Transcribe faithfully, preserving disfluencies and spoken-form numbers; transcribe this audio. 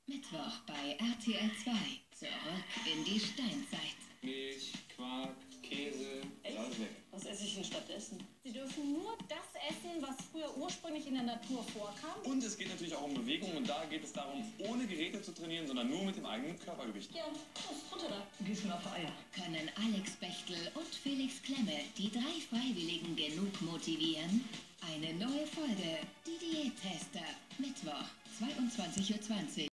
Mittwoch bei R T L zwei. Zurück in die Steinzeit. Milch, Quark, Käse, alles weg. Was esse ich denn stattdessen? Sie dürfen nur das essen, was früher ursprünglich in der Natur vorkam. Und es geht natürlich auch um Bewegung und da geht es darum, ohne Geräte zu trainieren, sondern nur mit dem eigenen Körpergewicht. Ja, was ist drunter da? Gieß mir auf Eier. Können Alex Bechtel und Felix Klemme die drei Freiwilligen genug motivieren? Eine neue Folge, die Diättester, Mittwoch, zweiundzwanzig Uhr zwanzig.